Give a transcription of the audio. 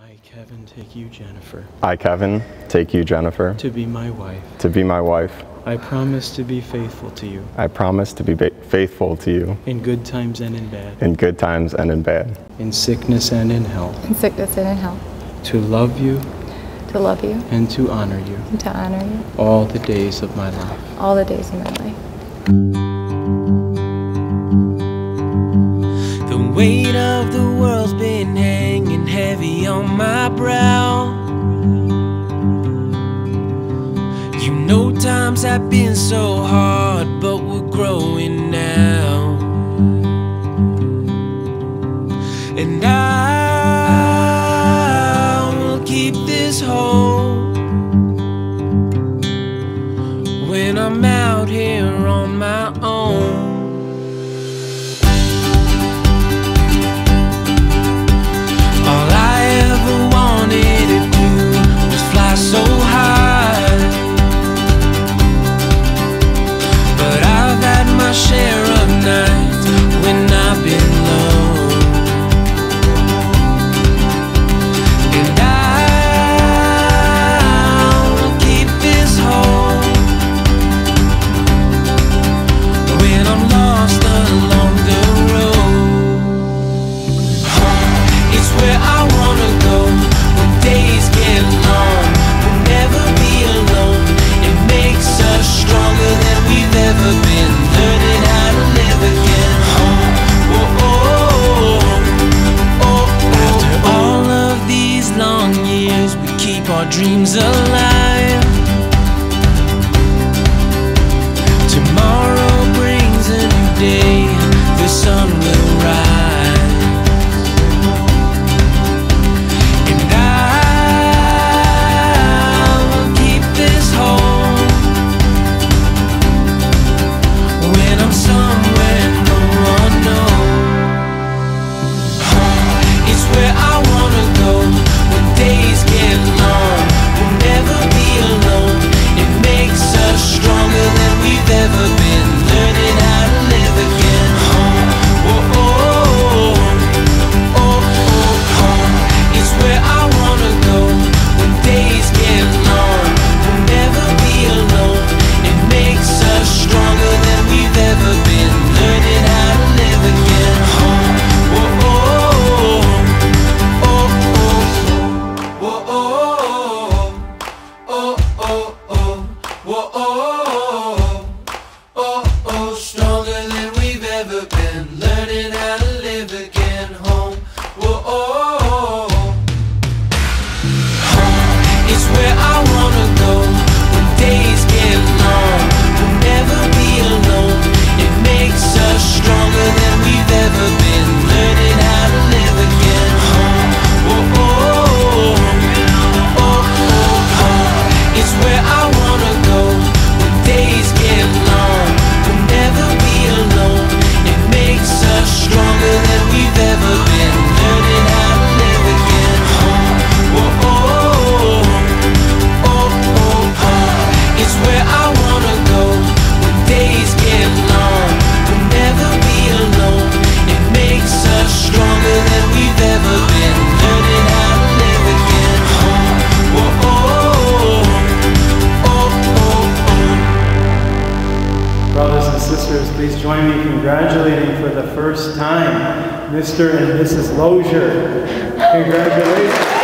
I, Kevin, take you, Jennifer. I, Kevin, take you, Jennifer. To be my wife. To be my wife. I promise to be faithful to you. I promise to be faithful to you. In good times and in bad. In good times and in bad. In sickness and in health. In sickness and in health. To love you. To love you. And to honor you. And to honor you. All the days of my life. All the days of my life. The weight of the world's been hanging heavy on my brow. You know times have been so hard, but we're growing now. And I will keep this hope when I'm out here on my own. So high, but I've had my share of nights when I've been low, and I'll keep this hope when I'm lost along the road. It's where I wanna go when days get long. Never be alone. It makes us stronger than we've ever been. Learning how to live again. Oh, oh, oh, oh, oh. After all of these long years, we keep our dreams alive. Tomorrow brings a new day. The sun will rise. Please join me congratulating for the first time Mr. and Mrs. Lozier. Congratulations.